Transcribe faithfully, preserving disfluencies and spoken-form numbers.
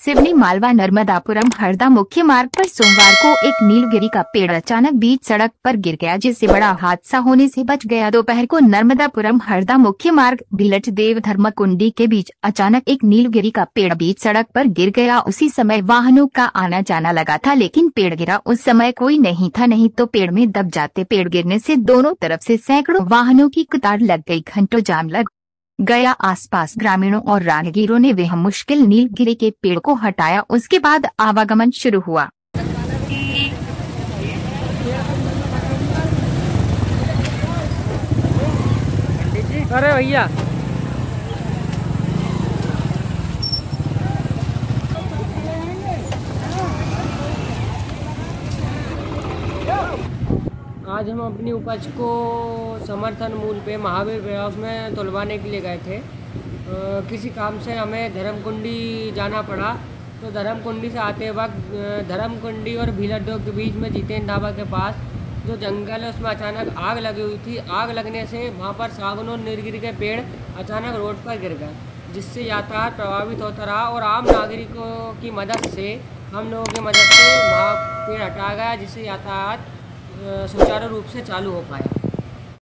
सिवनी मालवा नर्मदापुरम हरदा मुख्य मार्ग पर सोमवार को एक नीलगिरी का पेड़ अचानक बीच सड़क पर गिर गया, जिससे बड़ा हादसा होने से बच गया। दोपहर को नर्मदापुरम हरदा मुख्य मार्ग भिलट देव धर्मकुंडी के बीच अचानक एक नीलगिरी का पेड़ बीच सड़क पर गिर गया। उसी समय वाहनों का आना जाना लगा था, लेकिन पेड़ गिरा उस समय कोई नहीं था, नहीं तो पेड़ में दब जाते। पेड़ गिरने से दोनों तरफ से सैकड़ों वाहनों की कतार लग गई, घंटों जाम लग गया। आसपास ग्रामीणों और राहगीरों ने वह मुश्किल नीलगिरी के पेड़ को हटाया, उसके बाद आवागमन शुरू हुआ। अरे भैया आज हम अपनी उपज को समर्थन मूल्य पे महावीर वेयरहाउस में तुलवाने के लिए गए थे। आ, किसी काम से हमें धर्मकुंडी जाना पड़ा, तो धर्मकुंडी से आते वक्त धर्मकुंडी और भीलड्डों के बीच में जितेन ढाबा के पास जो जंगल है उसमें अचानक आग लगी हुई थी। आग लगने से वहाँ पर सागौन नीलगिरी के पेड़ अचानक रोड पर गिर गए, जिससे यातायात प्रभावित होता रहा और आम नागरिकों की मदद से, हम लोगों की मदद से वहाँ पेड़ हटाया गया, जिससे यातायात सुचारू रूप से चालू हो पाया।